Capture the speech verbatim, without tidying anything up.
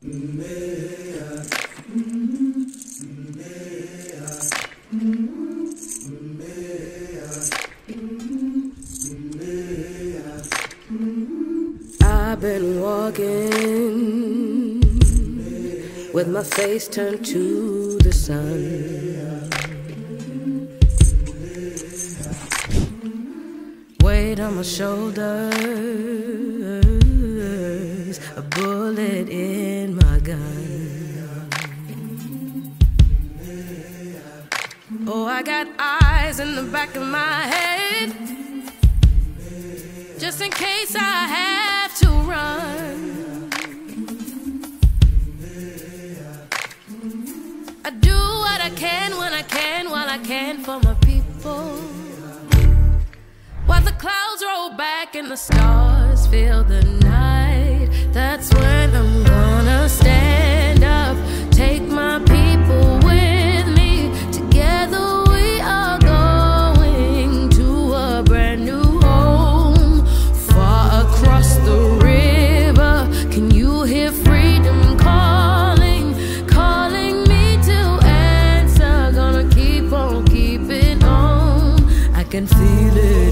I've been walking with my face turned to the sun, weight on my shoulders, a bullet in my gun. Oh, I got eyes in the back of my head, just in case I have to run. I do what I can when I can, while I can for my people. While the clouds roll back and the stars fill the night, that's when I'm gonna stand up, take my people with me. Together we are going to a brand new home, far across the river. Can you hear freedom calling, calling me to answer? Gonna keep on keeping on, I can feel it.